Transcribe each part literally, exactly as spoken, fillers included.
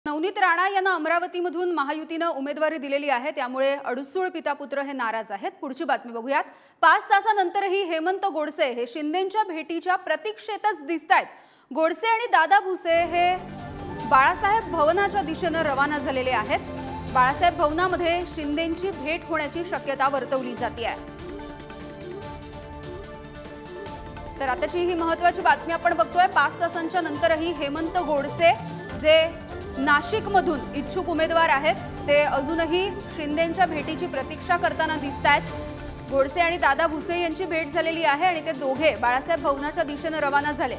नवनीत राणा यांना अमरावतीमधून महायुतीने उमेदवारी दिलेली आहे, त्यामुळे अडसूळ पितापुत्र हे नाराज आहेत। पुढची बातमी बघूयात। पाच तासानंतरही हेमंत गोडसे हे शिंदेंच्या भेटीच्या प्रतीक्षेतच दिसतायत। गोडसे आणि दादा भुसे हे बाळासाहेब भवनाच्या दिशेने रवाना झालेले आहेत। बाळासाहेब भवनामध्ये शिंदेंची भेट होण्याची शक्यता वर्तवली जाते आहे। तर आताची ही महत्त्वाची बातमी आपण बघतोय। पाच तासांच्या नंतरही हेमंत गोडसे जे नाशिक मधून इच्छुक उमेदवार आहेत ते अजूनही शिंदेंच्या भेटीची प्रतीक्षा करताना दिसतायत। गोडसे आणि दादा भुसे यांची भेट झालेली आहे आणि ते दोघे बाळासाहेब भवनाच्या दिशेने रवाना झाले।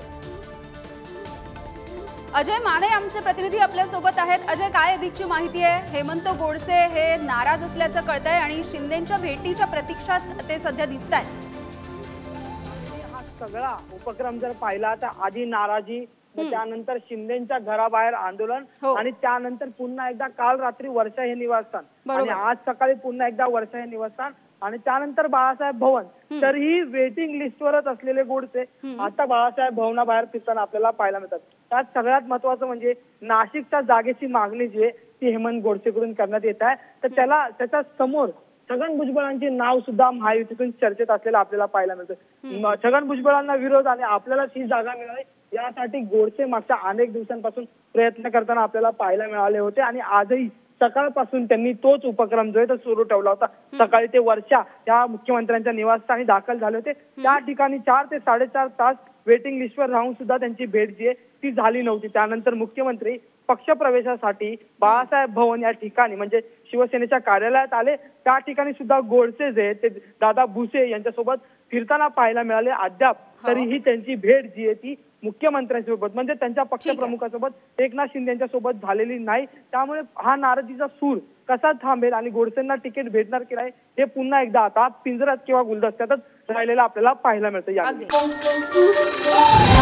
अजय माने आमचे प्रतिनिधी आपल्या सोबत आहेत। अजय, काय अधिकची माहिती आहे? हेमंत गोडसे हे नाराज असल्याचं कळतंय आणि शिंदेंच्या भेटीच्या प्रतीक्षात ते सध्या दिसतायत। हा सगळा उपक्रम जर पाहिला तर आधी नाराजी, त्यानंतर शिंदेंच्या घराबाहेर आंदोलन आणि त्यानंतर पुन्हा एकदा काल रात्री वर्षा हे निवासस्थान आणि आज सकाळी पुन्हा एकदा वर्षा हे निवासस्थान आणि त्यानंतर बाळासाहेब भवन। तरीही वेटिंग लिस्टवरच असलेले गोडसे आता बाळासाहेब भवनाबाहेर फिरताना आपल्याला पाहायला मिळतात। त्यात सगळ्यात महत्त्वाचं म्हणजे नाशिकच्या जागेची मागणी जी आहे ती हेमंत गोडसेकडून करण्यात येत आहे। तर त्याला त्याच्या समोर छगन भुजबळांचे नाव सुद्धा महायुतीतून चर्चेत असलेलं आपल्याला पाहायला मिळतं। छगन भुजबळांना विरोध आणि आपल्याला ही जागा मिळावी यासाठी गोडसे मागच्या अनेक दिवसांपासून प्रयत्न करताना आपल्याला पाहायला मिळाले होते आणि आजही सकाळपासून त्यांनी तोच उपक्रम जो आहे तो सुरू ठेवला होता। सकाळी ते वर्षा या मुख्यमंत्र्यांच्या निवासस्थानी दाखल झाले होते। त्या ठिकाणी चार ते साडेचार तास वेटिंग लिस्टवर राहून सुद्धा त्यांची भेट जी आहे ती झाली नव्हती। त्यानंतर मुख्यमंत्री पक्षप्रवेशासाठी बाळासाहेब भवन या ठिकाणी म्हणजे शिवसेनेच्या कार्यालयात आले। त्या ठिकाणी सुद्धा गोडसे जे ते दादा भुसे यांच्यासोबत फिरताना पाहायला मिळाले। अद्याप तरीही त्यांची भेट जी आहे ती मुख्यमंत्र्यांसोबत म्हणजे त्यांच्या पक्षप्रमुखासोबत एकनाथ शिंदे यांच्या सोबत झालेली नाही। त्यामुळे हा नाराजीचा सूर कसा थांबेल आणि गोडसेंना तिकीट भेटणार की नाही हे पुन्हा एकदा आता पिंजऱ्यात किंवा गुलदस्त्यातच राहिलेलं आपल्याला पाहायला मिळतं।